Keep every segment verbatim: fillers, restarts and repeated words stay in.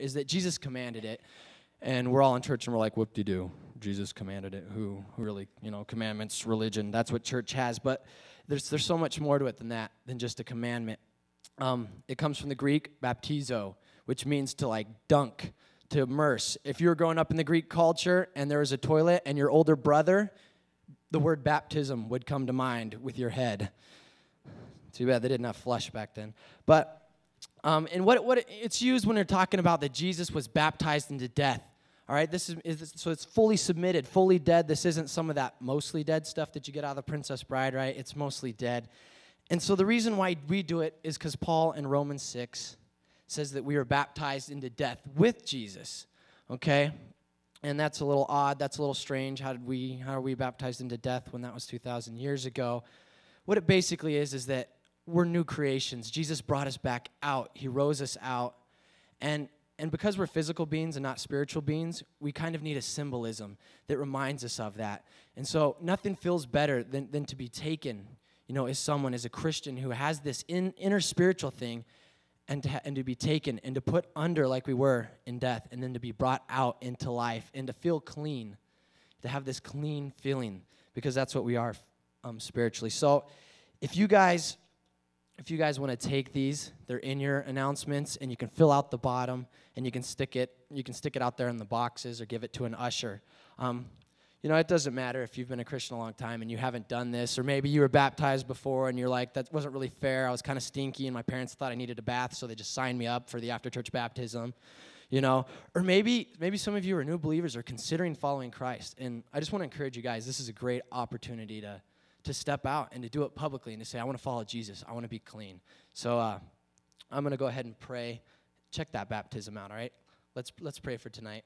is that Jesus commanded it. And we're all in church and we're like, whoop-de-doo. Jesus commanded it. Who, who really, you know, commandments, religion, that's what church has. But there's there's so much more to it than that, than just a commandment. Um, it comes from the Greek baptizo, which means to like dunk, to immerse. If you were growing up in the Greek culture and there was a toilet and your older brother, the word baptism would come to mind with your head. Too bad they didn't have flush back then. But, um, and what, what it, it's used when they're talking about that Jesus was baptized into death. All right, this is, is so it's fully submitted, fully dead. This isn't some of that mostly dead stuff that you get out of The Princess Bride, right? It's mostly dead. And so the reason why we do it is because Paul in Romans six says that we are baptized into death with Jesus, okay? And that's a little odd. That's a little strange. How did we, how are we baptized into death when that was two thousand years ago? What it basically is is that we're new creations. Jesus brought us back out. He rose us out. And And because we're physical beings and not spiritual beings, we kind of need a symbolism that reminds us of that. And so nothing feels better than, than to be taken, you know, as someone, as a Christian who has this in, inner spiritual thing, and to, ha- and to be taken and to put under like we were in death, and then to be brought out into life and to feel clean, to have this clean feeling, because that's what we are um, spiritually. So if you guys... If you guys want to take these, they're in your announcements, and you can fill out the bottom, and you can stick it. You can stick it out there in the boxes, or give it to an usher. Um, you know, it doesn't matter if you've been a Christian a long time and you haven't done this, or maybe you were baptized before and you're like, that wasn't really fair. I was kind of stinky, and my parents thought I needed a bath, so they just signed me up for the after-church baptism. You know, or maybe maybe some of you are new believers or considering following Christ, and I just want to encourage you guys. This is a great opportunity to. to step out and to do it publicly and to say, I want to follow Jesus. I want to be clean. So uh, I'm going to go ahead and pray. Check that baptism out, all right? Let's let's pray for tonight.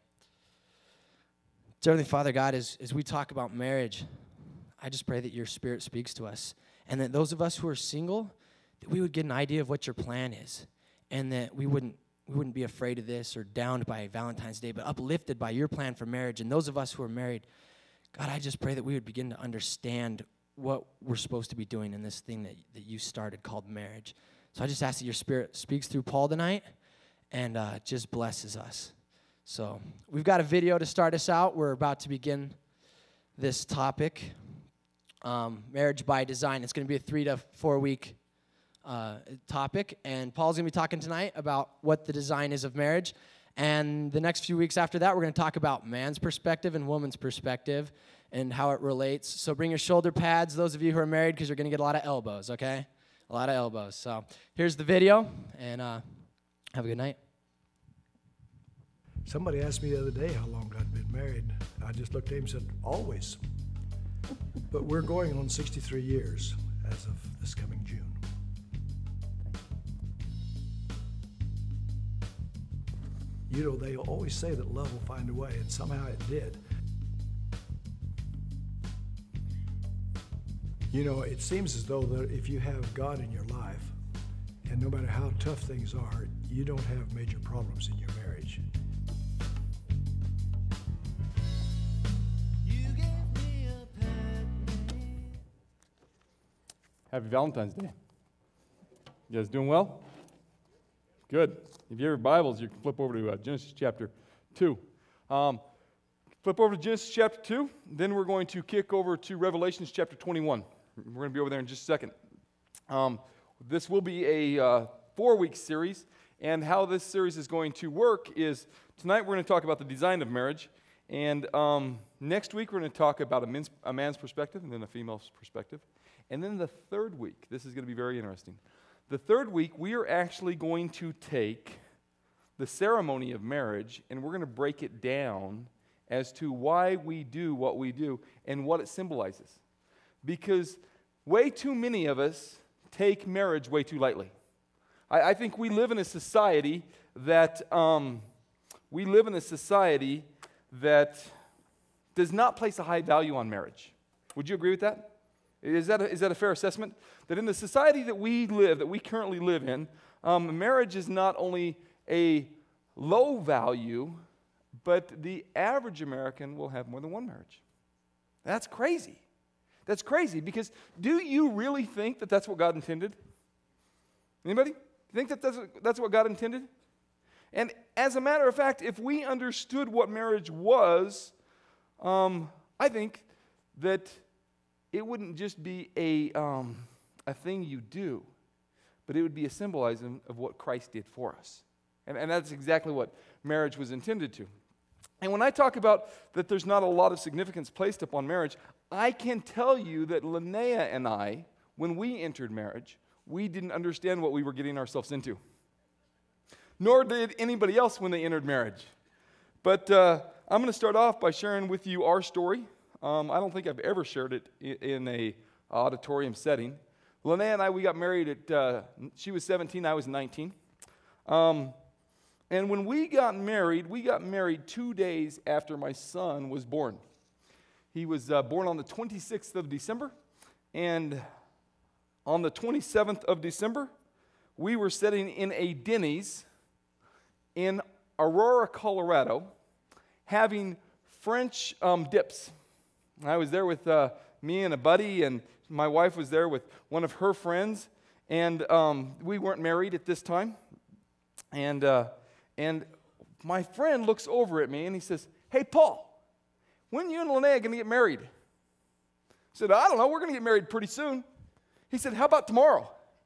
Dear Heavenly Father, God, as, as we talk about marriage, I just pray that your Spirit speaks to us, and that those of us who are single, that we would get an idea of what your plan is, and that we wouldn't we wouldn't be afraid of this or downed by Valentine's Day, but uplifted by your plan for marriage. And those of us who are married, God, I just pray that we would begin to understand what we're supposed to be doing in this thing that, that you started called marriage. So I just ask that your Spirit speaks through Paul tonight and uh, just blesses us. So we've got a video to start us out. We're about to begin this topic, um, marriage by design. It's going to be a three to four week uh, topic, and Paul's going to be talking tonight about what the design is of marriage. And the next few weeks after that, we're going to talk about man's perspective and woman's perspective and how it relates. So bring your shoulder pads, those of you who are married, because you're going to get a lot of elbows, okay? A lot of elbows. So here's the video, and uh, have a good night. Somebody asked me the other day how long I'd been married. I just looked at him and said, always. But we're going on sixty-three years as of this coming June. You know, they always say that love will find a way, and somehow it did. You know, it seems as though that if you have God in your life, and no matter how tough things are, you don't have major problems in your marriage. Happy Valentine's Day. You guys doing well? Good. If you have your Bibles, you can flip over to uh, Genesis chapter two. Um, flip over to Genesis chapter two, then we're going to kick over to Revelations chapter twenty-one. We're going to be over there in just a second. Um, this will be a uh, four-week series, and how this series is going to work is tonight we're going to talk about the design of marriage, and um, next week we're going to talk about a man's, a man's perspective and then a female's perspective. And then the third week, this is going to be very interesting. The third week, we are actually going to take the ceremony of marriage and we're going to break it down as to why we do what we do and what it symbolizes. Because way too many of us take marriage way too lightly. I, I think we live in a society that um, we live in a society that does not place a high value on marriage. Would you agree with that? Is that a, is that a fair assessment? That in the society that we live, that we currently live in, um, marriage is not only a low value, but the average American will have more than one marriage. That's crazy. That's crazy because do you really think that that's what God intended? Anybody? Think that that's, that's what God intended? And as a matter of fact, if we understood what marriage was, um, I think that it wouldn't just be a, um, a thing you do, but it would be a symbolism of what Christ did for us. And, and that's exactly what marriage was intended to. And when I talk about that there's not a lot of significance placed upon marriage, I can tell you that Linnea and I, when we entered marriage, we didn't understand what we were getting ourselves into. Nor did anybody else when they entered marriage. But uh, I'm going to start off by sharing with you our story. Um, I don't think I've ever shared it in, in a auditorium setting. Linnea and I, we got married at, uh, she was seventeen, I was nineteen. Um, and when we got married, we got married two days after my son was born. He was uh, born on the twenty-sixth of December, and on the twenty-seventh of December, we were sitting in a Denny's in Aurora, Colorado, having French um, dips. I was there with uh, me and a buddy, and my wife was there with one of her friends, and um, we weren't married at this time. And uh, and my friend looks over at me and he says, "Hey, Paul, when are you and Linnea going to get married?" I said, "I don't know. We're going to get married pretty soon." He said, "How about tomorrow?"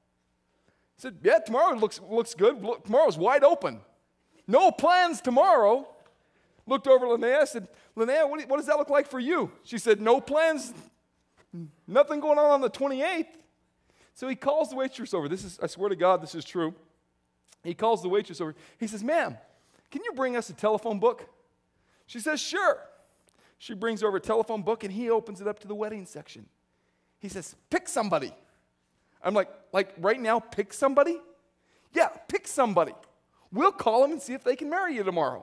I said, "Yeah, tomorrow looks looks good. Look, tomorrow's wide open. No plans tomorrow." Looked over at Linnea, said, "Linnea, what, what does that look like for you?" She said, "No plans, nothing going on on the twenty-eighth. So he calls the waitress over. This is, I swear to God, this is true. He calls the waitress over. He says, "Ma'am, can you bring us a telephone book?" She says, "Sure." She brings over a telephone book, and he opens it up to the wedding section. He says, "Pick somebody." I'm like, like right now, pick somebody? Yeah, pick somebody. We'll call them and see if they can marry you tomorrow.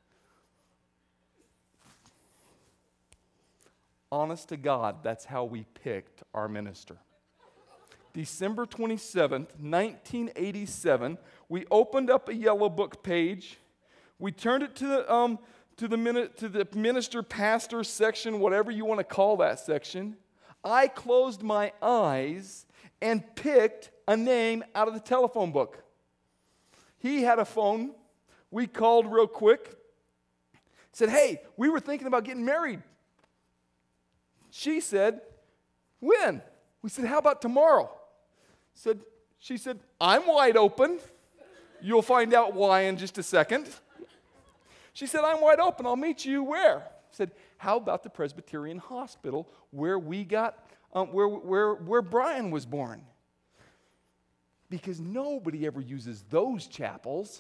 Honest to God, that's how we picked our minister. December twenty-seventh, nineteen eighty-seven, we opened up a yellow book page. We turned it to the, um, to the, min- to the minister pastor section, whatever you want to call that section. I closed my eyes and picked a name out of the telephone book. He had a phone. We called real quick. Said, "Hey, we were thinking about getting married." She said, "When?" We said, "How about tomorrow?" Said, she said, "I'm wide open. You'll find out why in just a second." She said, "I'm wide open. I'll meet you where?" I said, "How about the Presbyterian Hospital where we got, um, where, where, where Brian was born?" Because nobody ever uses those chapels.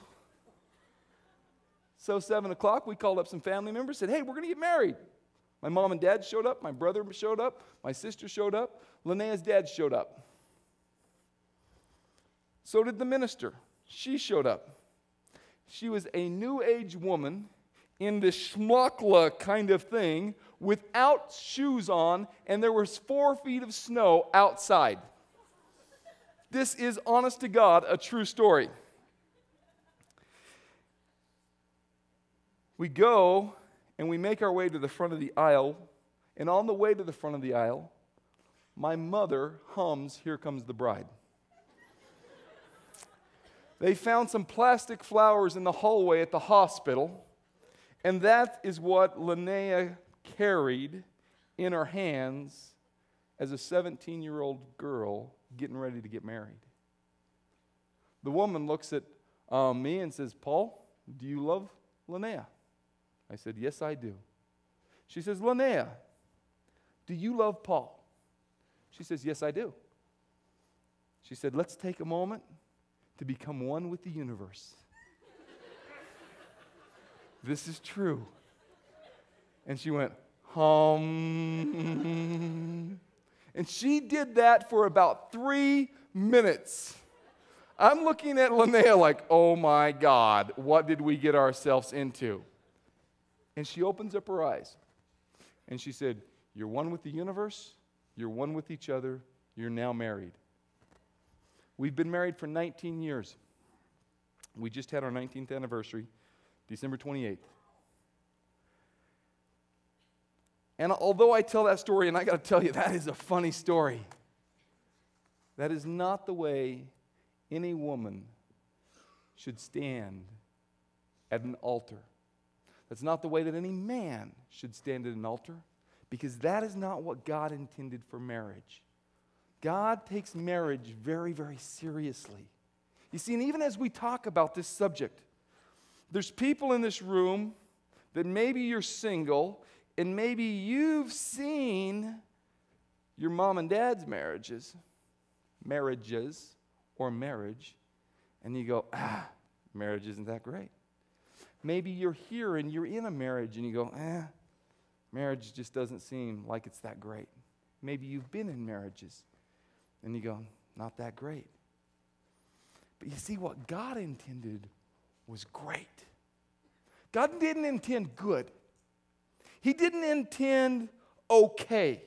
So seven o'clock, we called up some family members, said, "Hey, we're going to get married." My mom and dad showed up. My brother showed up. My sister showed up. Linnea's dad showed up. So did the minister. She showed up. She was a New Age woman in this schmuckla kind of thing without shoes on, and there was four feet of snow outside. This is, honest to God, a true story. We go and we make our way to the front of the aisle, and on the way to the front of the aisle, my mother hums "Here Comes the Bride." They found some plastic flowers in the hallway at the hospital, and that is what Linnea carried in her hands as a seventeen-year-old girl getting ready to get married. The woman looks at um, me and says, "Paul, do you love Linnea?" I said, "Yes, I do." She says, "Linnea, do you love Paul?" She says, "Yes, I do." She said, "Let's take a moment to become one with the universe." This is true. And she went, hum. And she did that for about three minutes. I'm looking at Linnea like, oh my God, what did we get ourselves into? And she opens up her eyes. And she said, "You're one with the universe. You're one with each other. You're now married." We've been married for nineteen years. We just had our nineteenth anniversary, December twenty-eighth. And although I tell that story, and I got to tell you, that is a funny story. That is not the way any woman should stand at an altar. That's not the way that any man should stand at an altar, because that is not what God intended for marriage. God takes marriage very, very seriously. You see, and even as we talk about this subject, there's people in this room that maybe you're single, and maybe you've seen your mom and dad's marriages, marriages, or marriage, and you go, ah, marriage isn't that great. Maybe you're here and you're in a marriage and you go, eh, marriage just doesn't seem like it's that great. Maybe you've been in marriages and you go, not that great. But you see, what God intended was great. God didn't intend good. He didn't intend okay.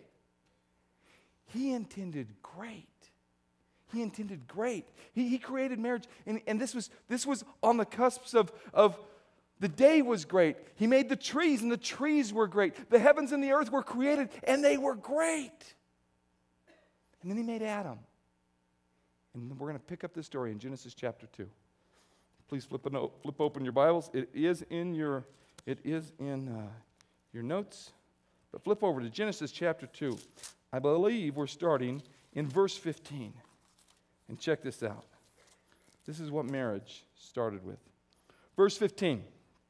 He intended great. He intended great. He, he created marriage, and, and this was this was on the cusps of, of the day was great. He made the trees, and the trees were great. The heavens and the earth were created, and they were great. And then he made Adam. And we're going to pick up this story in Genesis chapter two. Please flip, a note, flip open your Bibles. It is in your, it is in uh, your notes. But flip over to Genesis chapter two. I believe we're starting in verse fifteen. And check this out. This is what marriage started with. Verse fifteen.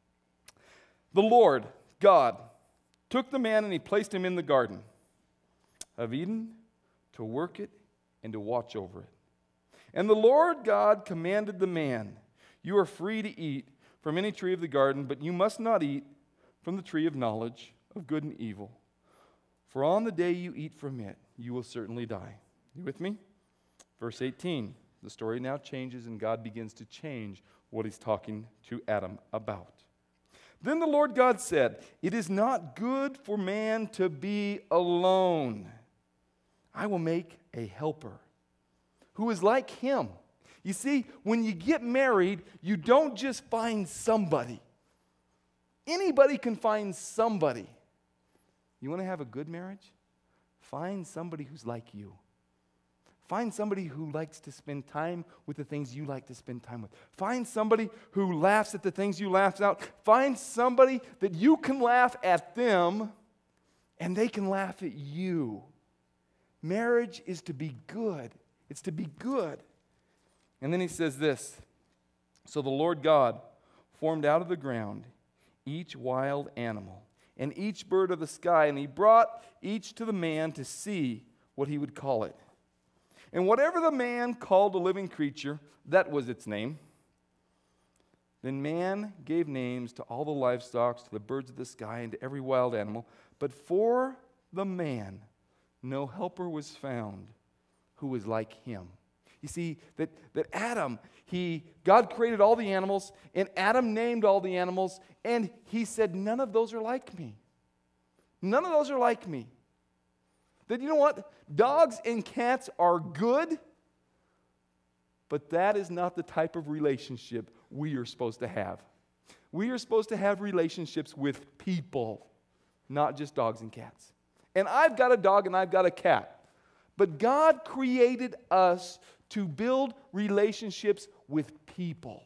The Lord, God, took the man and he placed him in the garden of Eden to work it and to watch over it. And the Lord God commanded the man, you are free to eat from any tree of the garden, but you must not eat from the tree of knowledge of good and evil. For on the day you eat from it, you will certainly die. You with me? Verse eighteen. The story now changes and God begins to change what he's talking to Adam about. Then the Lord God said, it is not good for man to be alone. I will make a helper who is like him. You see, when you get married, you don't just find somebody. Anybody can find somebody. You want to have a good marriage? Find somebody who's like you. Find somebody who likes to spend time with the things you like to spend time with. Find somebody who laughs at the things you laugh at. Find somebody that you can laugh at them and they can laugh at you. Marriage is to be good. It's to be good. And then he says this, so the Lord God formed out of the ground each wild animal and each bird of the sky, and he brought each to the man to see what he would call it. And whatever the man called a living creature, that was its name. Then man gave names to all the livestock, to the birds of the sky, and to every wild animal. But for the man, no helper was found who was like him. You see, that, that Adam, he, God created all the animals, and Adam named all the animals, and he said, none of those are like me. None of those are like me. That, you know what? Dogs and cats are good, but that is not the type of relationship we are supposed to have. We are supposed to have relationships with people, not just dogs and cats. And I've got a dog and I've got a cat. But God created us to build relationships with people.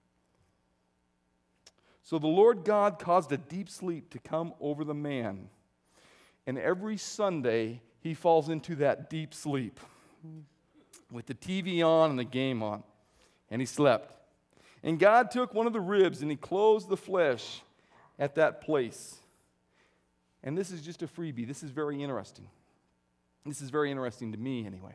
So the Lord God caused a deep sleep to come over the man. And every Sunday, he falls into that deep sleep with the T V on and the game on. And he slept. And God took one of the ribs and he closed the flesh at that place. And this is just a freebie. This is very interesting. This is very interesting to me anyway.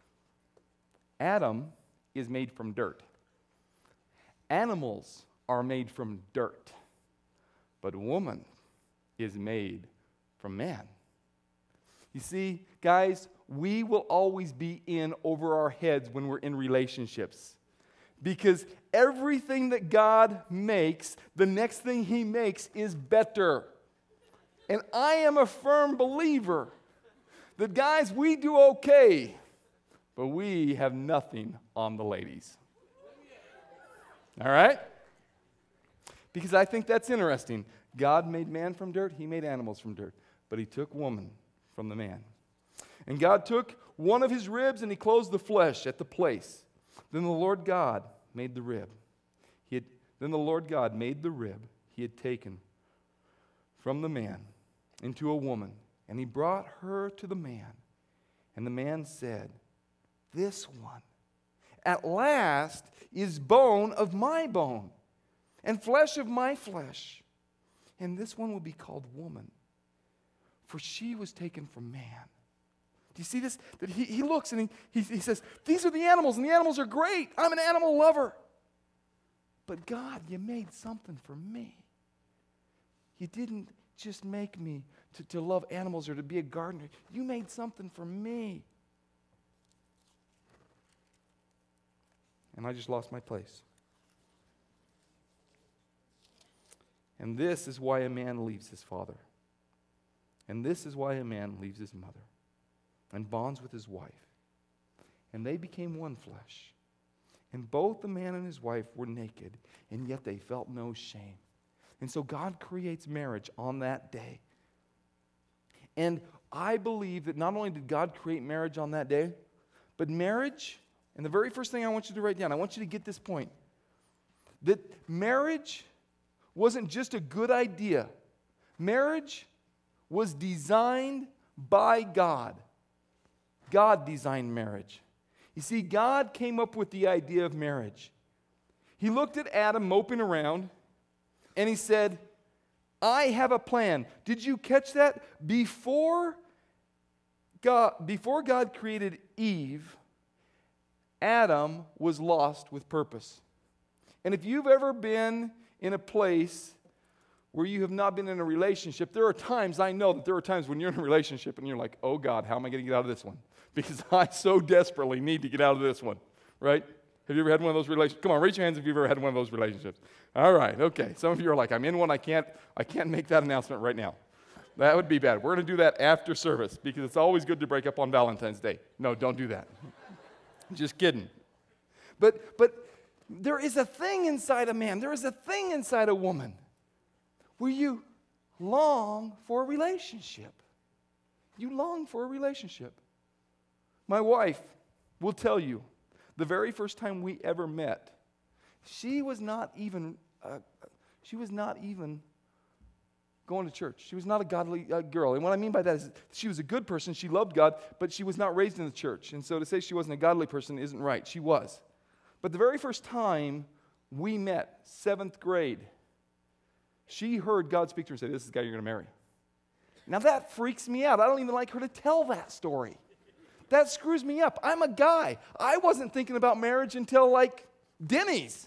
Adam is made from dirt. Animals are made from dirt. But woman is made from man. You see, guys, we will always be in over our heads when we're in relationships. Because everything that God makes, the next thing he makes is better. And I am a firm believer that, guys, we do okay, but we have nothing on the ladies. All right? Because I think that's interesting. God made man from dirt, he made animals from dirt, but he took woman from the man. And God took one of his ribs and he closed the flesh at the place. Then the Lord God made the rib. He had Then the Lord God made the rib he had taken from the man into a woman, and he brought her to the man. And the man said, this one at last is bone of my bone and flesh of my flesh. And this one will be called woman, for she was taken from man. Do you see this? That he, he looks and he, he, he says, these are the animals, and the animals are great. I'm an animal lover. But God, you made something for me. You didn't just make me to, to love animals or to be a gardener. You made something for me. And I just lost my place. And this is why a man leaves his father. And this is why a man leaves his mother and bonds with his wife. And they became one flesh. And both the man and his wife were naked, and yet they felt no shame. And so God creates marriage on that day. And I believe that not only did God create marriage on that day, but marriage, and the very first thing I want you to write down, I want you to get this point, that marriage wasn't just a good idea. Marriage was designed by God. God designed marriage. You see, God came up with the idea of marriage. He looked at Adam moping around, and he said, I have a plan. Did you catch that? Before God, before God created Eve, Adam was lost with purpose. And if you've ever been in a place where you have not been in a relationship, there are times, I know that there are times when you're in a relationship and you're like, oh God, how am I going to get out of this one? Because I so desperately need to get out of this one, right? Have you ever had one of those relationships? Come on, raise your hands if you've ever had one of those relationships. All right, okay. Some of you are like, I'm in one, I can't, I can't make that announcement right now. That would be bad. We're going to do that after service because it's always good to break up on Valentine's Day. No, don't do that. Just kidding. But, but there is a thing inside a man, there is a thing inside a woman where you long for a relationship. You long for a relationship. My wife will tell you, the very first time we ever met, she was not even, uh, she was not even going to church. She was not a godly uh, girl. And what I mean by that is she was a good person. She loved God, but she was not raised in the church. And so to say she wasn't a godly person isn't right. She was. But the very first time we met, seventh grade, she heard God speak to her and say, this is the guy you're going to marry. Now that freaks me out. I don't even like her to tell that story. That screws me up. I'm a guy. I wasn't thinking about marriage until like Denny's.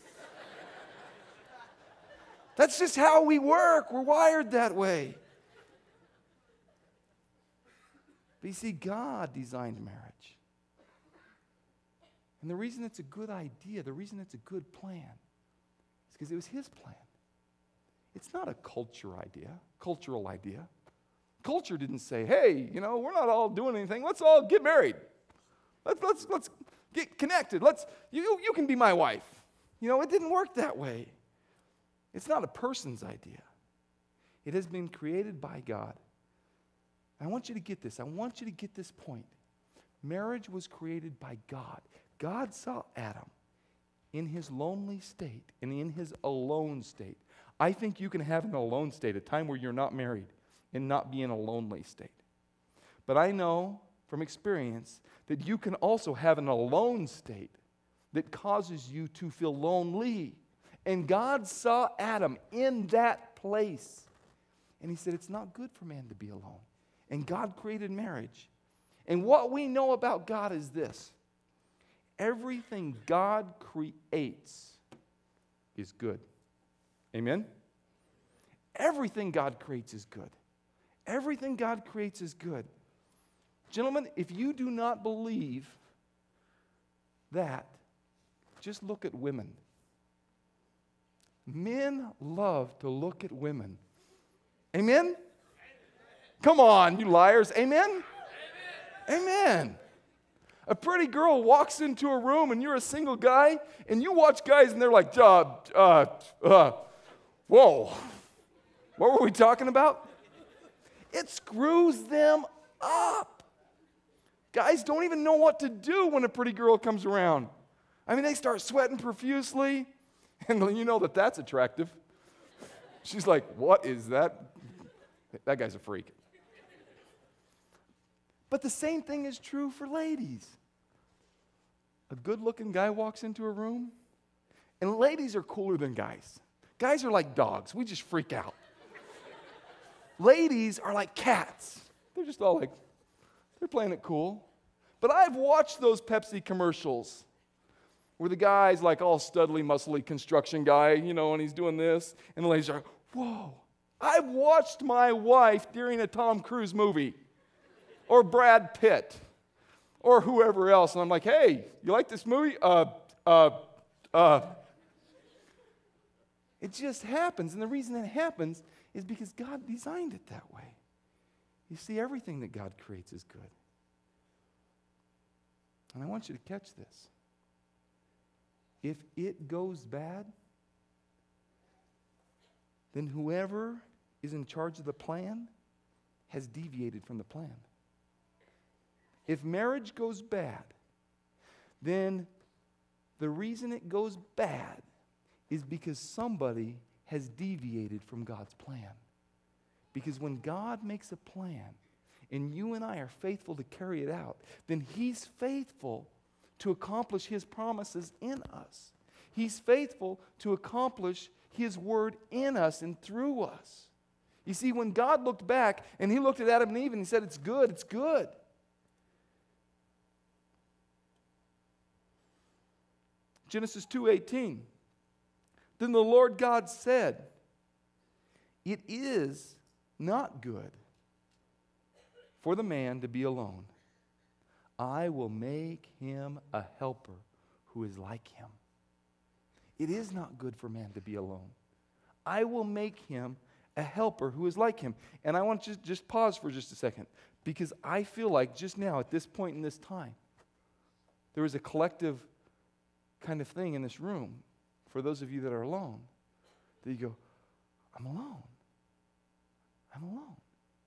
That's just how we work. We're wired that way. But you see, God designed marriage. And the reason it's a good idea, the reason it's a good plan, is because it was His plan. It's not a culture idea, cultural idea. Culture didn't say, hey, you know, we're not all doing anything. Let's all get married. Let's, let's, let's get connected. Let's, you, you can be my wife. You know, it didn't work that way. It's not a person's idea. It has been created by God. I want you to get this. I want you to get this point. Marriage was created by God. God saw Adam in his lonely state and in his alone state. I think you can have an alone state, a time where you're not married, and not be in a lonely state. But I know from experience that you can also have an alone state that causes you to feel lonely. And God saw Adam in that place. And He said, it's not good for man to be alone. And God created marriage. And what we know about God is this. Everything God creates is good. Amen? Everything God creates is good. Everything God creates is good. Gentlemen, if you do not believe that, just look at women. Men love to look at women. Amen? Come on, you liars. Amen? Amen. Amen. A pretty girl walks into a room and you're a single guy and you watch guys and they're like, uh, uh, uh, whoa. What were we talking about? It screws them up. Guys don't even know what to do when a pretty girl comes around. I mean, they start sweating profusely. And you know that that's attractive. She's like, what is that? That guy's a freak. But the same thing is true for ladies. A good-looking guy walks into a room, and ladies are cooler than guys. Guys are like dogs. We just freak out. Ladies are like cats. They're just all like, they're playing it cool. But I've watched those Pepsi commercials where the guy's like all studly, muscly construction guy, you know, and he's doing this, and the ladies are, whoa. I've watched my wife during a Tom Cruise movie, or Brad Pitt, or whoever else, and I'm like, hey, you like this movie? Uh, uh, uh. It just happens, and the reason it happens is because God designed it that way. You see, everything that God creates is good. And I want you to catch this. If it goes bad, then whoever is in charge of the plan has deviated from the plan. If marriage goes bad, then the reason it goes bad is because somebody has deviated from God's plan. Because when God makes a plan and you and I are faithful to carry it out, then He's faithful to accomplish His promises in us. He's faithful to accomplish His word in us and through us. You see, when God looked back and He looked at Adam and Eve and He said, it's good, it's good. Genesis two eighteen. Then the Lord God said, it is not good for the man to be alone. I will make him a helper who is like him. It is not good for man to be alone. I will make him a helper who is like him. And I want you to just pause for just a second, because I feel like just now at this point in this time, there is a collective kind of thing in this room for those of you that are alone, that you go, I'm alone. I'm alone.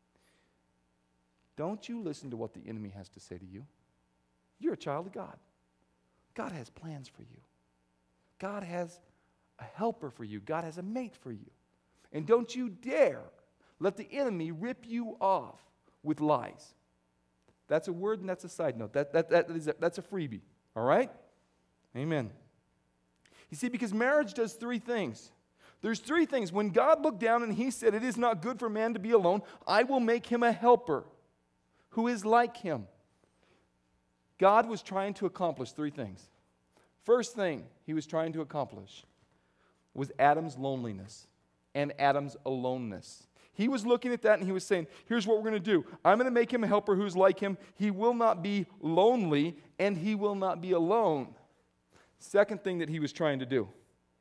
Don't you listen to what the enemy has to say to you. You're a child of God. God has plans for you. God has a helper for you. God has a mate for you. And don't you dare let the enemy rip you off with lies. That's a word and that's a side note. That, that, that is a, that's a freebie. All right? Amen. You see, because marriage does three things. There's three things. When God looked down and He said, it is not good for man to be alone, I will make him a helper who is like him. God was trying to accomplish three things. First thing He was trying to accomplish was Adam's loneliness and Adam's aloneness. He was looking at that and He was saying, here's what we're going to do. I'm going to make him a helper who's like him. He will not be lonely and he will not be alone. Second thing that He was trying to do,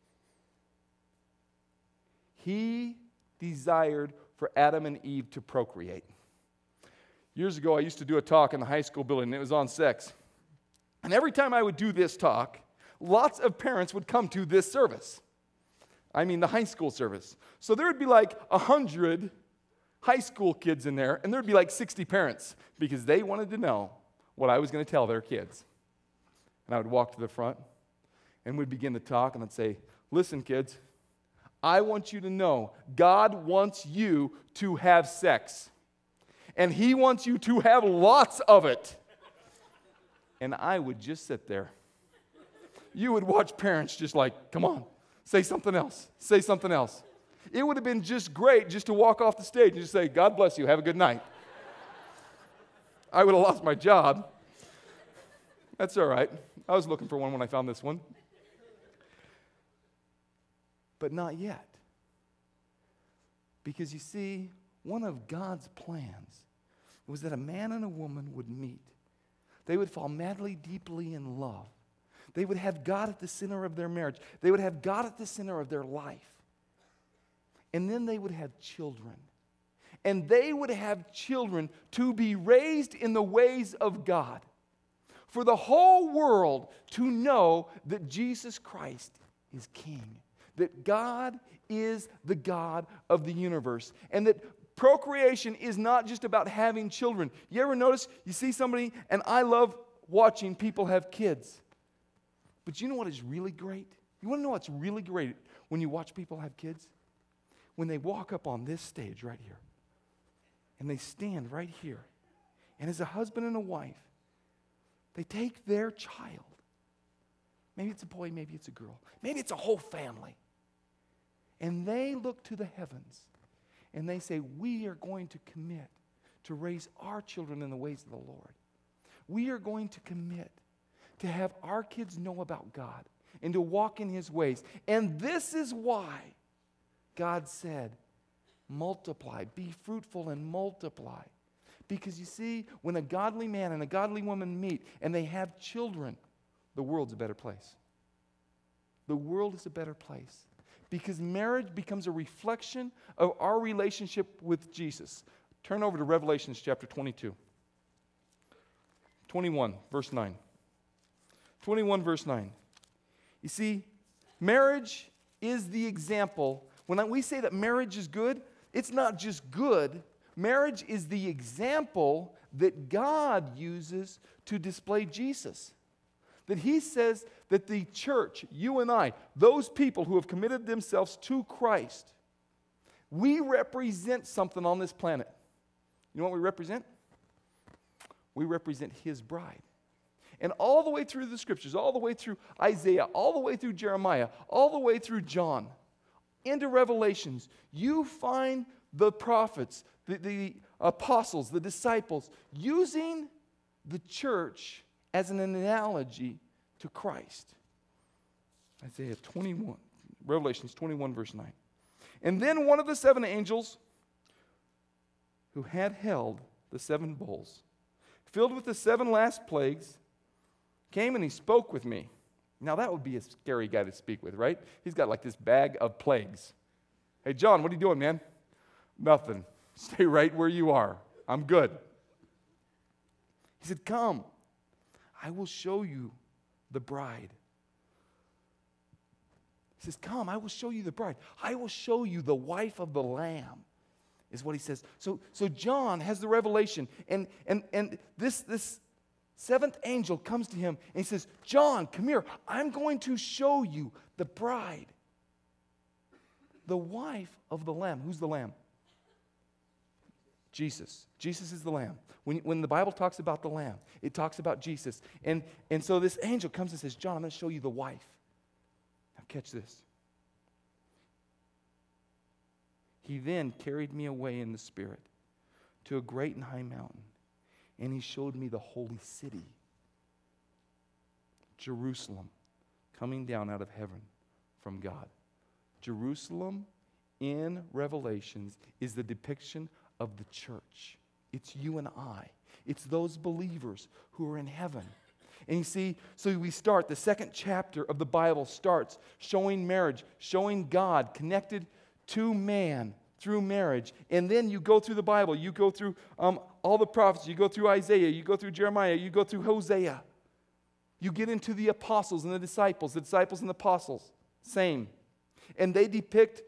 He desired for Adam and Eve to procreate. Years ago, I used to do a talk in the high school building, and it was on sex. And every time I would do this talk, lots of parents would come to this service. I mean, the high school service. So there would be like a hundred high school kids in there, and there would be like sixty parents, because they wanted to know what I was going to tell their kids. And I would walk to the front, and we'd begin to talk, and I'd say, listen, kids, I want you to know God wants you to have sex. And He wants you to have lots of it. And I would just sit there. You would watch parents just like, come on, say something else. Say something else. It would have been just great just to walk off the stage and just say, God bless you, have a good night. I would have lost my job. That's all right. I was looking for one when I found this one. But not yet. Because you see, one of God's plans was that a man and a woman would meet. They would fall madly, deeply in love. They would have God at the center of their marriage. They would have God at the center of their life. And then they would have children. And they would have children to be raised in the ways of God. For the whole world to know that Jesus Christ is King. That God is the God of the universe. And that procreation is not just about having children. You ever notice, you see somebody, and I love watching people have kids. But you know what is really great? You want to know what's really great when you watch people have kids? When they walk up on this stage right here, and they stand right here, and as a husband and a wife, they take their child. Maybe it's a boy, maybe it's a girl, maybe it's a whole family. And they look to the heavens, and they say, we are going to commit to raise our children in the ways of the Lord. We are going to commit to have our kids know about God and to walk in His ways. And this is why God said, multiply, be fruitful and multiply. Because you see, when a godly man and a godly woman meet and they have children, the world's a better place. The world is a better place. Because marriage becomes a reflection of our relationship with Jesus. Turn over to Revelation chapter twenty-two. twenty-one, verse nine. twenty-one, verse nine. You see, marriage is the example. When we say that marriage is good, it's not just good. Marriage is the example that God uses to display Jesus. That He says that the church, you and I, those people who have committed themselves to Christ, we represent something on this planet. You know what we represent? We represent His bride. And all the way through the scriptures, all the way through Isaiah, all the way through Jeremiah, all the way through John, into Revelations, you find the prophets, the, the apostles, the disciples, using the church as an analogy to Christ. Isaiah twenty-one, Revelations twenty-one, verse nine. And then one of the seven angels who had held the seven bowls, filled with the seven last plagues, came and he spoke with me. Now that would be a scary guy to speak with, right? He's got like this bag of plagues. Hey, John, what are you doing, man? Nothing. Stay right where you are. I'm good. He said, come, I will show you the bride. He says, come, I will show you the bride. I will show you the wife of the Lamb, is what he says. So, so John has the revelation, and, and, and this, this seventh angel comes to him, and he says, John, come here. I'm going to show you the bride, the wife of the Lamb. Who's the Lamb? Jesus. Jesus is the Lamb. When, when the Bible talks about the Lamb, it talks about Jesus. And, and so this angel comes and says, John, I'm going to show you the wife. Now catch this. He then carried me away in the Spirit to a great and high mountain, and He showed me the holy city, Jerusalem, coming down out of heaven from God. Jerusalem in Revelations is the depiction of the church. It's you and I. It's those believers who are in heaven. And you see, so we start, the second chapter of the Bible starts showing marriage, showing God connected to man through marriage. And then you go through the Bible. You go through um, all the prophets. You go through Isaiah. You go through Jeremiah. You go through Hosea. You get into the apostles and the disciples, the disciples and the apostles. Same. And they depict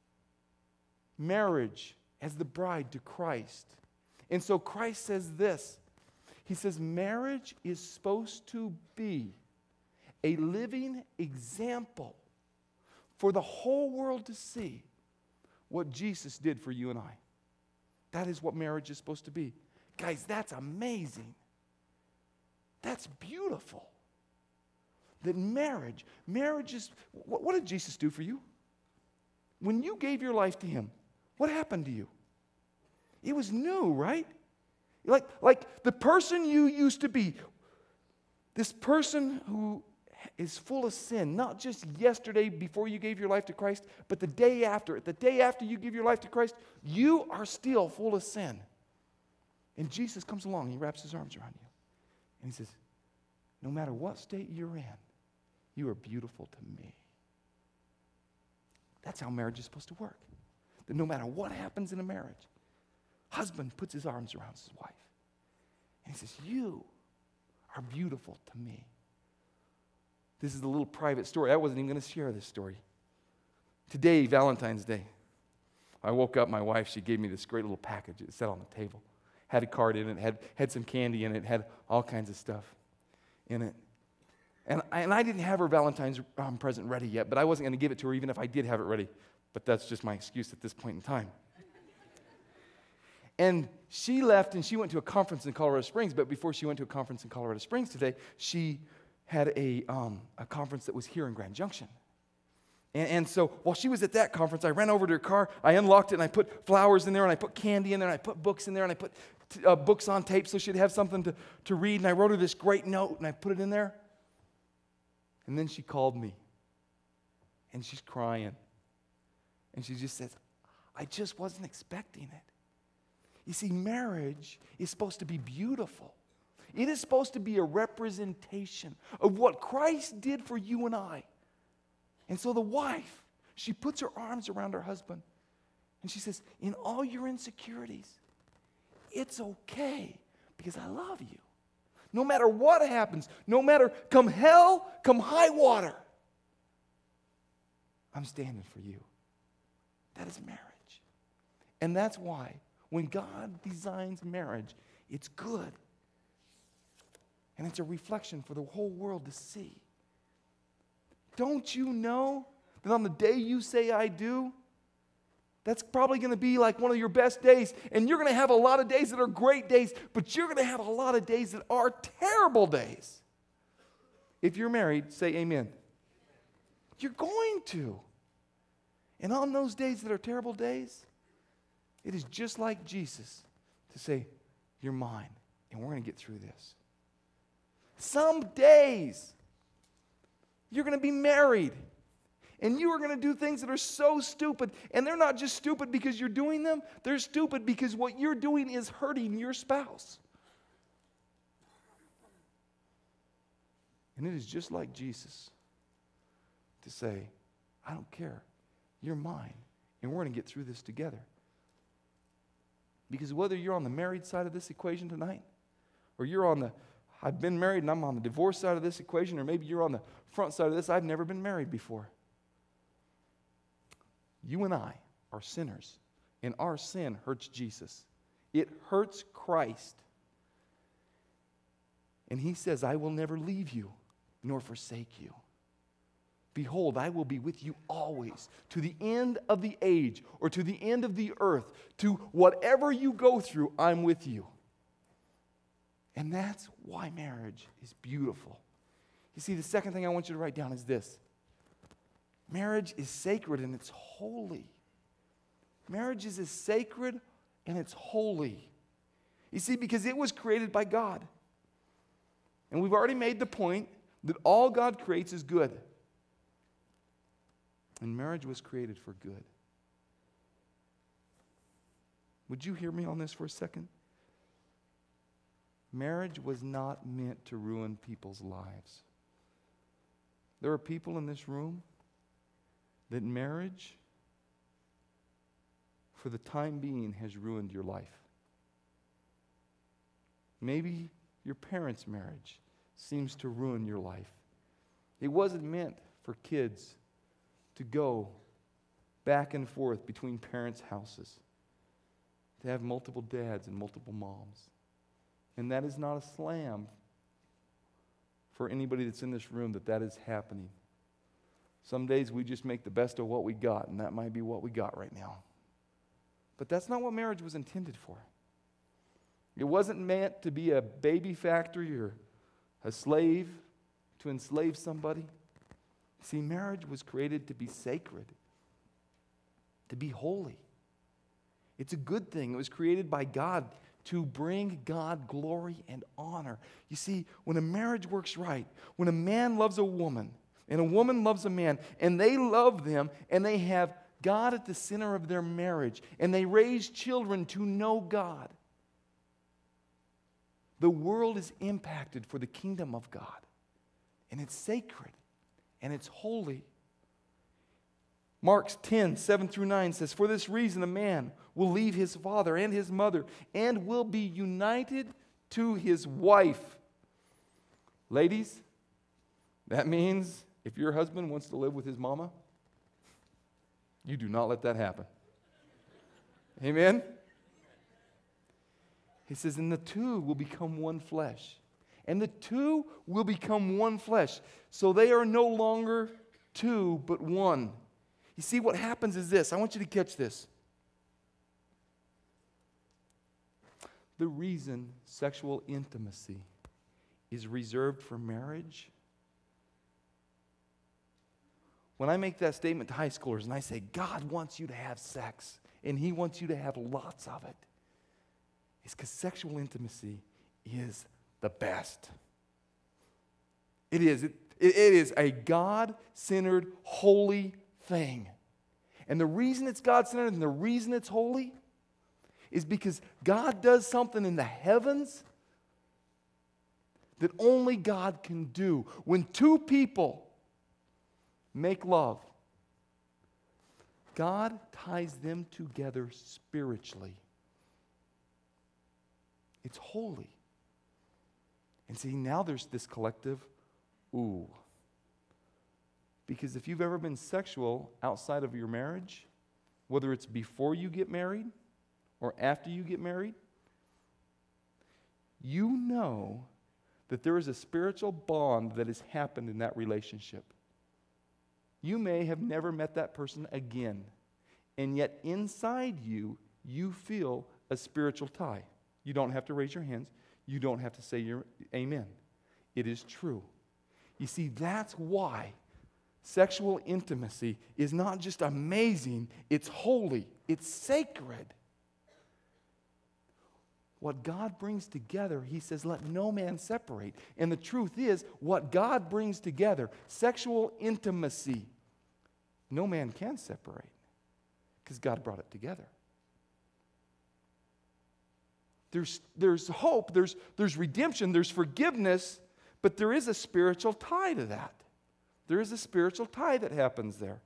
marriage as the bride to Christ. And so Christ says this. He says marriage is supposed to be a living example for the whole world to see what Jesus did for you and I. That is what marriage is supposed to be. Guys, that's amazing. That's beautiful. That marriage, marriage is, what, what did Jesus do for you? When you gave your life to Him, what happened to you? It was new, right? Like, like the person you used to be, this person who is full of sin, not just yesterday before you gave your life to Christ, but the day after. The day after you give your life to Christ, you are still full of sin. And Jesus comes along, He wraps His arms around you. And He says, no matter what state you're in, you are beautiful to me. That's how marriage is supposed to work. That no matter what happens in a marriage, husband puts his arms around his wife. And he says, you are beautiful to me. This is a little private story. I wasn't even going to share this story. Today, Valentine's Day, I woke up, my wife, she gave me this great little package. It sat on the table. Had a card in it, had, had some candy in it, had all kinds of stuff in it. And I, and I didn't have her Valentine's um, present ready yet, but I wasn't going to give it to her even if I did have it ready. But that's just my excuse at this point in time. And she left and she went to a conference in Colorado Springs, but before she went to a conference in Colorado Springs today, she had a, um, a conference that was here in Grand Junction. And, and so while she was at that conference, I ran over to her car, I unlocked it, and I put flowers in there, and I put candy in there, and I put books in there, and I put t- uh, books on tape so she'd have something to, to read, and I wrote her this great note, and I put it in there. And then she called me, and she's crying. And she just says, I just wasn't expecting it. You see, marriage is supposed to be beautiful. It is supposed to be a representation of what Christ did for you and I. And so the wife, she puts her arms around her husband, and she says, in all your insecurities, it's okay because I love you. No matter what happens, no matter come hell, come high water, I'm standing for you. That is marriage. And that's why when God designs marriage, it's good. And it's a reflection for the whole world to see. Don't you know that on the day you say I do, that's probably going to be like one of your best days. And you're going to have a lot of days that are great days, but you're going to have a lot of days that are terrible days. If you're married, say amen. You're going to. And on those days that are terrible days, it is just like Jesus to say, you're mine, and we're going to get through this. Some days, you're going to be married, and you are going to do things that are so stupid, and they're not just stupid because you're doing them, they're stupid because what you're doing is hurting your spouse. And it is just like Jesus to say, I don't care, you're mine, and we're going to get through this together. Because whether you're on the married side of this equation tonight, or you're on the, I've been married and I'm on the divorce side of this equation, or maybe you're on the front side of this, I've never been married before. You and I are sinners, and our sin hurts Jesus. It hurts Christ. And he says, I will never leave you nor forsake you. Behold, I will be with you always, to the end of the age, or to the end of the earth, to whatever you go through, I'm with you. And that's why marriage is beautiful. You see, the second thing I want you to write down is this. Marriage is sacred and it's holy. Marriage is as sacred and it's holy. You see, because it was created by God. And we've already made the point that all God creates is good. And marriage was created for good. Would you hear me on this for a second? Marriage was not meant to ruin people's lives. There are people in this room that marriage, for the time being, has ruined your life. Maybe your parents' marriage seems to ruin your life. It wasn't meant for kids to go back and forth between parents' houses, to have multiple dads and multiple moms. And that is not a slam for anybody that's in this room that that is happening. Some days we just make the best of what we got, and that might be what we got right now. But that's not what marriage was intended for. It wasn't meant to be a baby factory or a slave to enslave somebody. See, marriage was created to be sacred, to be holy. It's a good thing. It was created by God to bring God glory and honor. You see, when a marriage works right, when a man loves a woman and a woman loves a man, and they love them, and they have God at the center of their marriage, and they raise children to know God, the world is impacted for the kingdom of God. And it's sacred. And it's holy. Mark ten, seven through nine says, for this reason a man will leave his father and his mother and will be united to his wife. Ladies, that means if your husband wants to live with his mama, you do not let that happen. Amen? He says, and the two will become one flesh. And the two will become one flesh. So they are no longer two, but one. You see, what happens is this. I want you to catch this. The reason sexual intimacy is reserved for marriage, when I make that statement to high schoolers and I say, God wants you to have sex and He wants you to have lots of it, it's because sexual intimacy is the best. It is. It, it is a God-centered, holy thing. And the reason it's God-centered and the reason it's holy is because God does something in the heavens that only God can do. When two people make love, God ties them together spiritually. It's holy. And see, now there's this collective ooh. Because if you've ever been sexual outside of your marriage, whether it's before you get married or after you get married, you know that there is a spiritual bond that has happened in that relationship. You may have never met that person again, and yet inside you, you feel a spiritual tie. You don't have to raise your hands. You don't have to say your amen. It is true. You see, that's why sexual intimacy is not just amazing, it's holy, it's sacred. What God brings together, He says, let no man separate. And the truth is, what God brings together, sexual intimacy, no man can separate because God brought it together. There's, there's hope, there's, there's redemption, there's forgiveness, but there is a spiritual tie to that. There is a spiritual tie that happens there.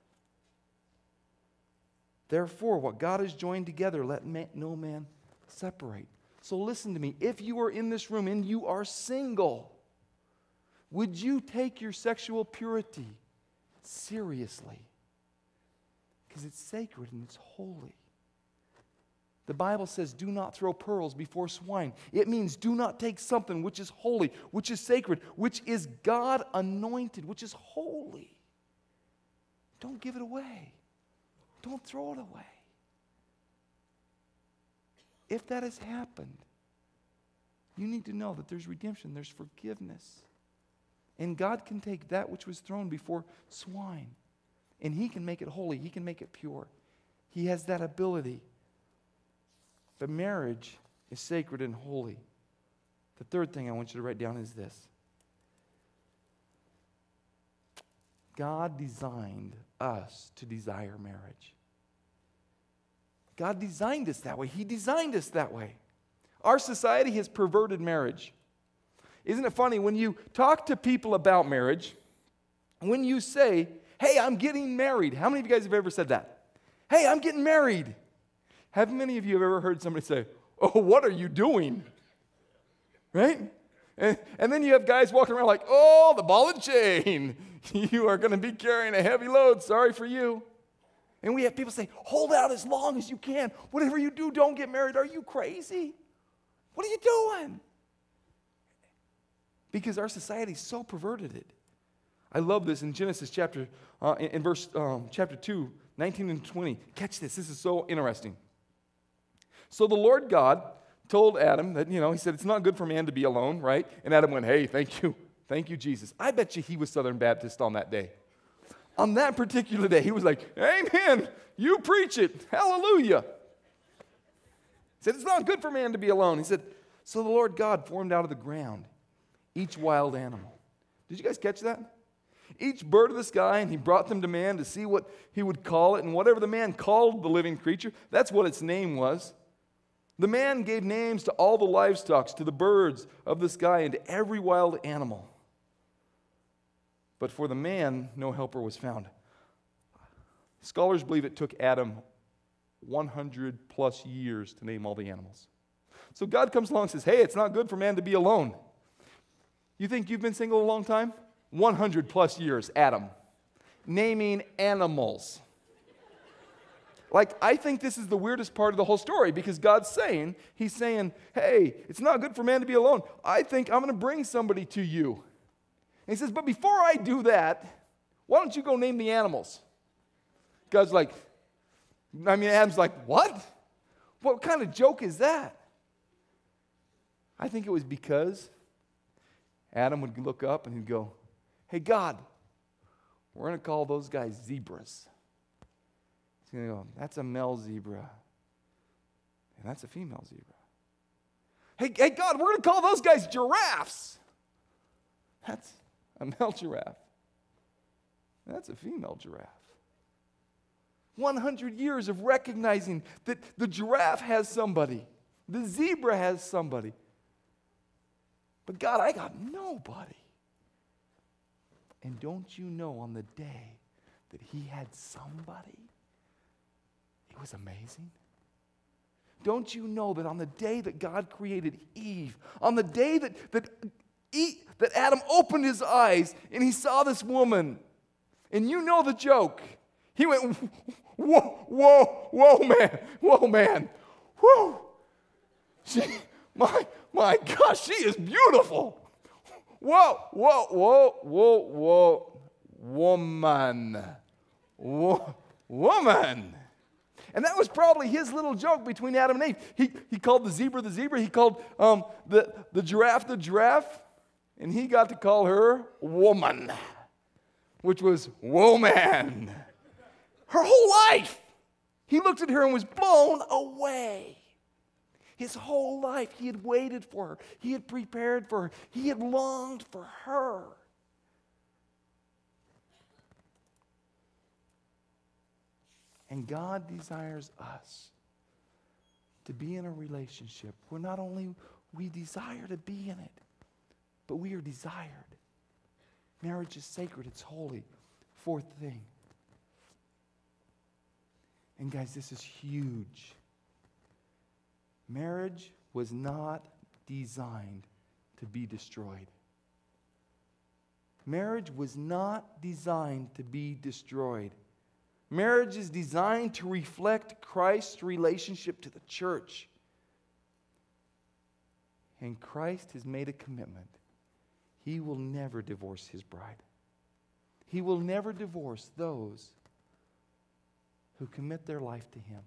Therefore, what God has joined together, let man, no man separate. So listen to me. If you are in this room and you are single, would you take your sexual purity seriously? Because it's sacred and it's holy. The Bible says, do not throw pearls before swine. It means do not take something which is holy, which is sacred, which is God anointed, which is holy. Don't give it away. Don't throw it away. If that has happened, you need to know that there's redemption, there's forgiveness. And God can take that which was thrown before swine, and He can make it holy. He can make it pure. He has that ability. But marriage is sacred and holy. The third thing I want you to write down is this. God designed us to desire marriage. God designed us that way. He designed us that way. Our society has perverted marriage. Isn't it funny when you talk to people about marriage, when you say, hey, I'm getting married. How many of you guys have ever said that? Hey, I'm getting married. Have many of you have ever heard somebody say, oh, what are you doing? Right? And, and then you have guys walking around like, oh, the ball and chain. You are going to be carrying a heavy load. Sorry for you. And we have people say, hold out as long as you can. Whatever you do, don't get married. Are you crazy? What are you doing? Because our society so perverted it. I love this in Genesis chapter, uh, in, in verse um, chapter two, nineteen and twenty. Catch this. This is so interesting. So the Lord God told Adam that, you know, He said, it's not good for man to be alone, right? And Adam went, hey, thank you. Thank you, Jesus. I bet you he was Southern Baptist on that day. On that particular day, he was like, amen, you preach it, hallelujah. He said, it's not good for man to be alone. He said, so the Lord God formed out of the ground each wild animal. Did you guys catch that? Each bird of the sky, and He brought them to man to see what He would call it, and whatever the man called the living creature, that's what its name was. The man gave names to all the livestock, to the birds of the sky, and to every wild animal. But for the man, no helper was found. Scholars believe it took Adam one hundred plus years to name all the animals. So God comes along and says, hey, it's not good for man to be alone. You think you've been single a long time? one hundred plus years, Adam. Naming animals. like, I think this is the weirdest part of the whole story because God's saying, he's saying, hey, it's not good for man to be alone. I think I'm going to bring somebody to you. And he says, but before I do that, why don't you go name the animals? God's like, I mean, Adam's like, what? What kind of joke is that? I think it was because Adam would look up and he'd go, hey, God, we're going to call those guys zebras. He's going to go, that's a male zebra. And that's a female zebra. Hey, hey God, we're going to call those guys giraffes. That's a male giraffe. And that's a female giraffe. one hundred years of recognizing that the giraffe has somebody. The zebra has somebody. But God, I got nobody. And don't you know on the day that he had somebody, it was amazing? Don't you know that on the day that God created Eve, on the day that, that, Eve, that Adam opened his eyes and he saw this woman, and you know the joke, he went, whoa, whoa, whoa, man, whoa, man, whoa. She, my, my gosh, she is beautiful. Whoa, whoa, whoa, whoa, whoa, woman, whoa, woman. And that was probably his little joke between Adam and Eve. He, he called the zebra the zebra. He called um, the, the giraffe the giraffe. And he got to call her woman, which was woman. Her whole life. He looked at her and was blown away. His whole life, he had waited for her. He had prepared for her. He had longed for her. And God desires us to be in a relationship where not only we desire to be in it, but we are desired. Marriage is sacred. It's holy. Fourth thing. And guys, this is huge. Marriage was not designed to be destroyed. Marriage was not designed to be destroyed. Marriage is designed to reflect Christ's relationship to the church. And Christ has made a commitment. He will never divorce his bride. He will never divorce those who commit their life to him.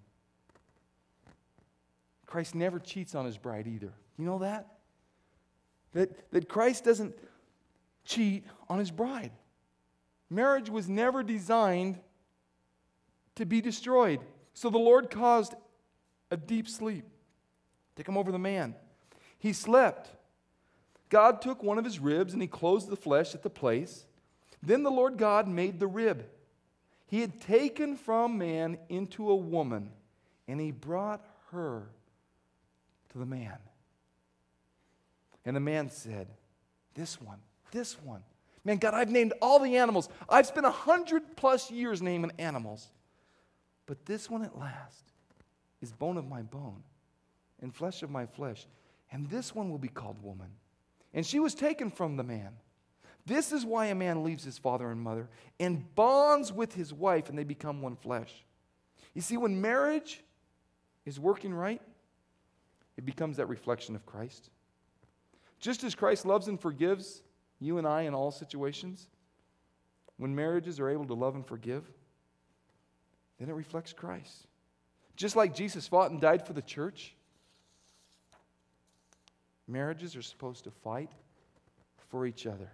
Christ never cheats on his bride either. You know that? That, that Christ doesn't cheat on his bride. Marriage was never designed to be destroyed. So the Lord caused a deep sleep to come over the man. He slept. God took one of his ribs and he closed the flesh at the place. Then the Lord God made the rib. He had taken from man into a woman, and he brought her to the man. And the man said, this one, this one. Man, God, I've named all the animals. I've spent a hundred plus years naming animals. But this one at last is bone of my bone and flesh of my flesh. And this one will be called woman. And she was taken from the man. This is why a man leaves his father and mother and bonds with his wife, and they become one flesh. You see, when marriage is working right, it becomes that reflection of Christ. Just as Christ loves and forgives you and I in all situations, when marriages are able to love and forgive, then it reflects Christ. Just like Jesus fought and died for the church, marriages are supposed to fight for each other.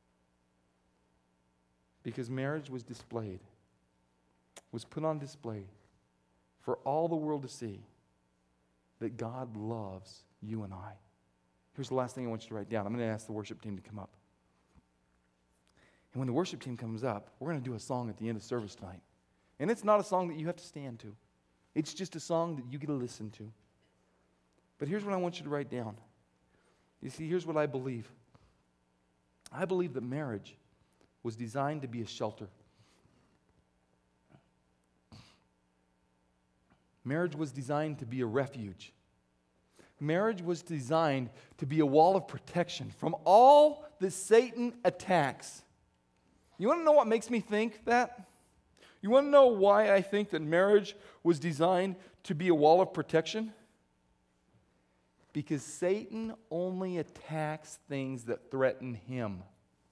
Because marriage was displayed, was put on display for all the world to see that God loves you and I. Here's the last thing I want you to write down. I'm going to ask the worship team to come up. And when the worship team comes up, we're going to do a song at the end of service tonight. And it's not a song that you have to stand to. It's just a song that you get to listen to. But here's what I want you to write down. You see, here's what I believe. I believe that marriage was designed to be a shelter. Marriage was designed to be a refuge. Marriage was designed to be a wall of protection from all that Satan attacks. You want to know what makes me think that? You want to know why I think that marriage was designed to be a wall of protection? Because Satan only attacks things that threaten him.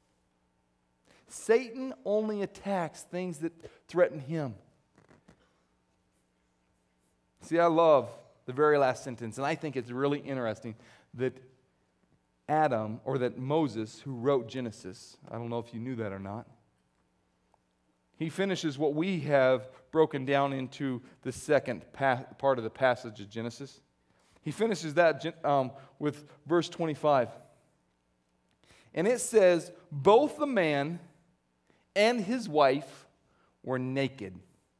Satan only attacks things that threaten him. See, I love the very last sentence, and I think it's really interesting that Adam, or that Moses, who wrote Genesis, I don't know if you knew that or not, he finishes what we have broken down into the second pa- part of the passage of Genesis. He finishes that um, with verse twenty-five. And it says, both the man and his wife were naked,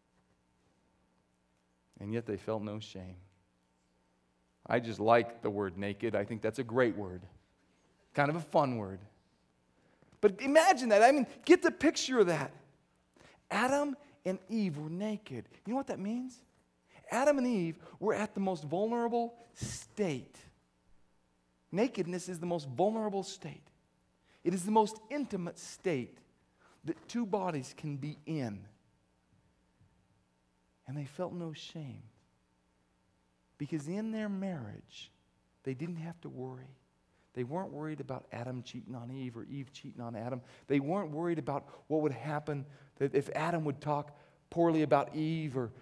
and yet they felt no shame. I just like the word naked. I think that's a great word. Kind of a fun word. But imagine that. I mean, get the picture of that. Adam and Eve were naked. You know what that means? Adam and Eve were at the most vulnerable state. Nakedness is the most vulnerable state. It is the most intimate state that two bodies can be in. And they felt no shame. Because in their marriage, they didn't have to worry. They weren't worried about Adam cheating on Eve or Eve cheating on Adam. They weren't worried about what would happen that if Adam would talk poorly about Eve or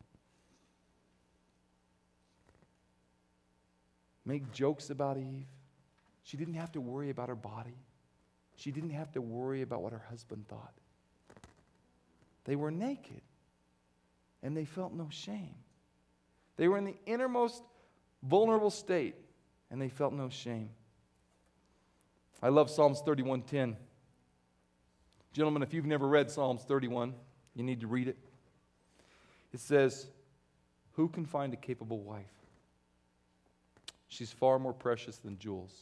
make jokes about Eve. She didn't have to worry about her body. She didn't have to worry about what her husband thought. They were naked, and they felt no shame. They were in the innermost vulnerable state, and they felt no shame. I love Psalms thirty-one ten. Gentlemen, if you've never read Psalms thirty-one, you need to read it. It says, who can find a capable wife? She's far more precious than jewels.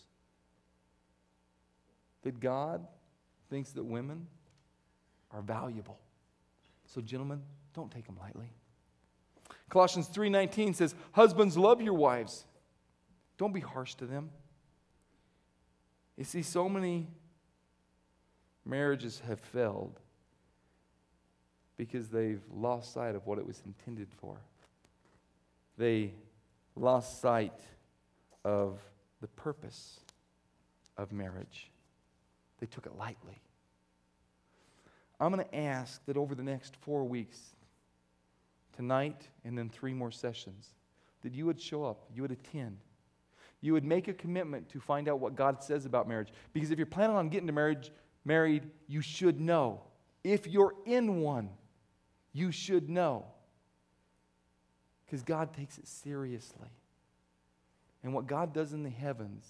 That God thinks that women are valuable. So gentlemen, don't take them lightly. Colossians three nineteen says, husbands, love your wives. Don't be harsh to them. You see, so many marriages have failed because they've lost sight of what it was intended for. They lost sight of the purpose of marriage. They took it lightly. I'm going to ask that over the next four weeks, tonight and then three more sessions, that you would show up, you would attend. You would make a commitment to find out what God says about marriage. Because if you're planning on getting to marriage, married, you should know. If you're in one, you should know. Because God takes it seriously. And what God does in the heavens,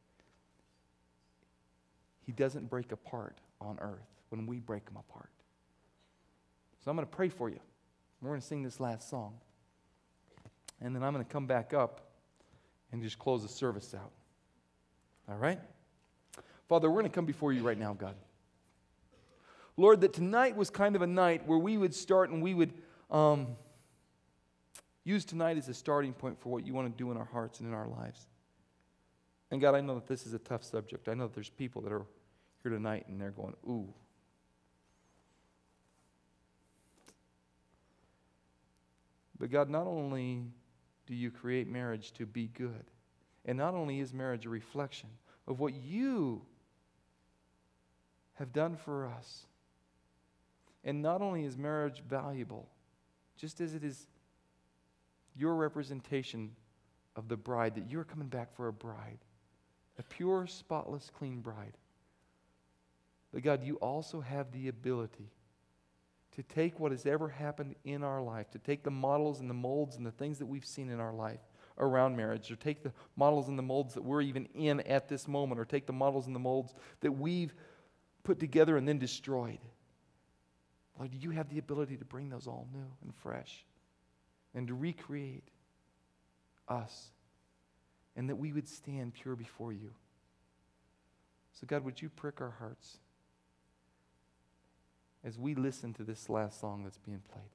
He doesn't break apart on earth when we break them apart. So I'm going to pray for you. We're going to sing this last song. And then I'm going to come back up and just close the service out. All right? Father, we're going to come before you right now, God. Lord, that tonight was kind of a night where we would start and we would um, use tonight as a starting point for what you want to do in our hearts and in our lives. And God, I know that this is a tough subject. I know that there's people that are here tonight and they're going, ooh. But God, not only do you create marriage to be good, and not only is marriage a reflection of what you have done for us, and not only is marriage valuable, just as it is your representation of the bride, that you're coming back for a bride, a pure, spotless, clean bride. But God, you also have the ability to take what has ever happened in our life, to take the models and the molds and the things that we've seen in our life around marriage, or take the models and the molds that we're even in at this moment, or take the models and the molds that we've put together and then destroyed. Lord, you have the ability to bring those all new and fresh and to recreate us, and that we would stand pure before you. So God, would you prick our hearts as we listen to this last song that's being played?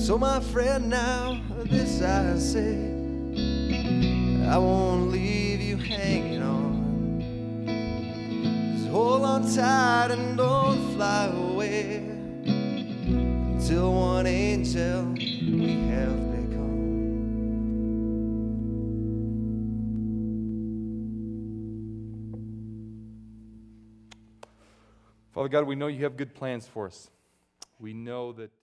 So my friend, now this I say, I won't leave you hanging on. Just hold on tight and don't fly away until one angel we have become. Father God, we know you have good plans for us. We know that